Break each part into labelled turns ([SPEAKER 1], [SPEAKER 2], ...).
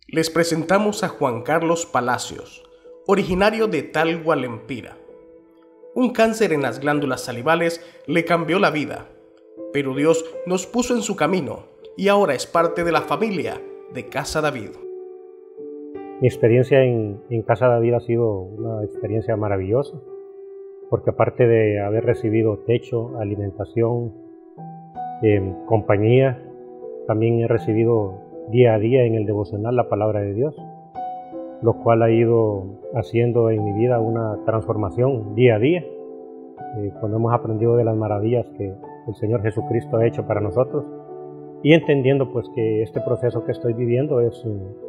[SPEAKER 1] Les presentamos a Juan Carlos Palacios, originario de Talgua, Lempira. Un cáncer en las glándulas salivales le cambió la vida, pero Dios nos puso en su camino y ahora es parte de la familia de Casa David.
[SPEAKER 2] Mi experiencia en Casa David ha sido una experiencia maravillosa, porque aparte de haber recibido techo, alimentación, compañía, también he recibido día a día en el devocional la palabra de Dios, lo cual ha ido haciendo en mi vida una transformación día a día, cuando hemos aprendido de las maravillas que el Señor Jesucristo ha hecho para nosotros, y entendiendo pues que este proceso que estoy viviendo es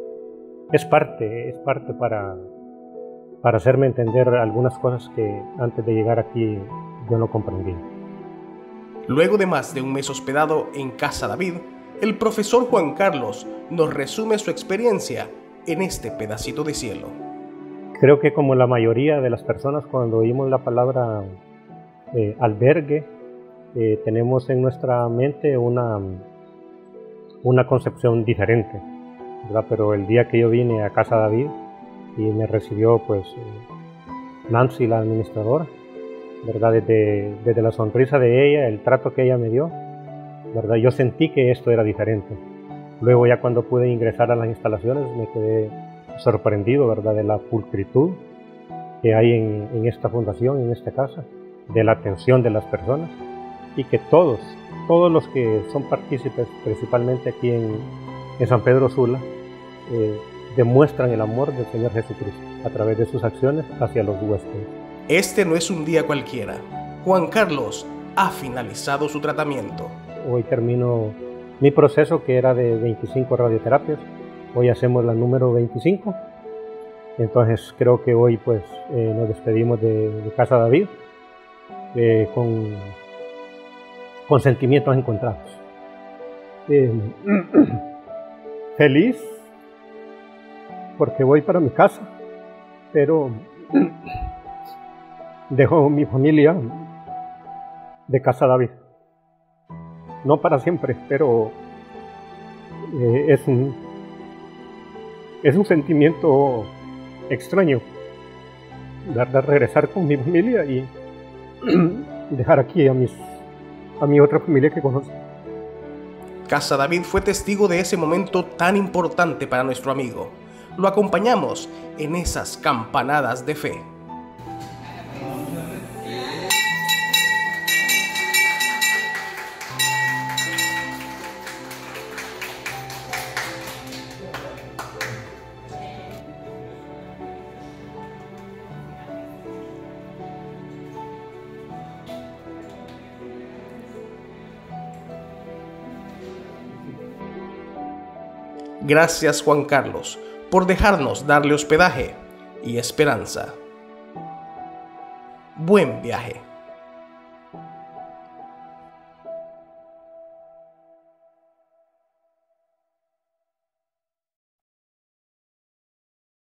[SPEAKER 2] parte para hacerme entender algunas cosas que antes de llegar aquí yo no comprendía.
[SPEAKER 1] Luego de más de un mes hospedado en Casa David, el profesor Juan Carlos nos resume su experiencia en este pedacito de cielo.
[SPEAKER 2] Creo que como la mayoría de las personas, cuando oímos la palabra albergue, tenemos en nuestra mente una concepción diferente, ¿verdad? Pero el día que yo vine a Casa David y me recibió pues Nancy, la administradora, ¿verdad? Desde la sonrisa de ella, el trato que ella me dio, ¿verdad? Yo sentí que esto era diferente. Luego ya cuando pude ingresar a las instalaciones me quedé sorprendido, ¿verdad? De la pulcritud que hay en esta fundación, en esta casa, de la atención de las personas, y que todos los que son partícipes, principalmente aquí en San Pedro Sula, demuestran el amor del Señor Jesucristo a través de sus acciones hacia los huéspedes.
[SPEAKER 1] Este no es un día cualquiera. Juan Carlos ha finalizado su tratamiento.
[SPEAKER 2] Hoy termino mi proceso, que era de 25 radioterapias. Hoy hacemos la número 25. Entonces creo que hoy pues nos despedimos de Casa David con sentimientos encontrados. Feliz porque voy para mi casa, pero dejo mi familia de Casa David. No para siempre, pero es un sentimiento extraño, ¿verdad? Regresar con mi familia y dejar aquí a mi otra familia que conozco.
[SPEAKER 1] Casa David fue testigo de ese momento tan importante para nuestro amigo. Lo acompañamos en esas campanadas de fe. Gracias, Juan Carlos, por dejarnos darle hospedaje y esperanza. Buen viaje.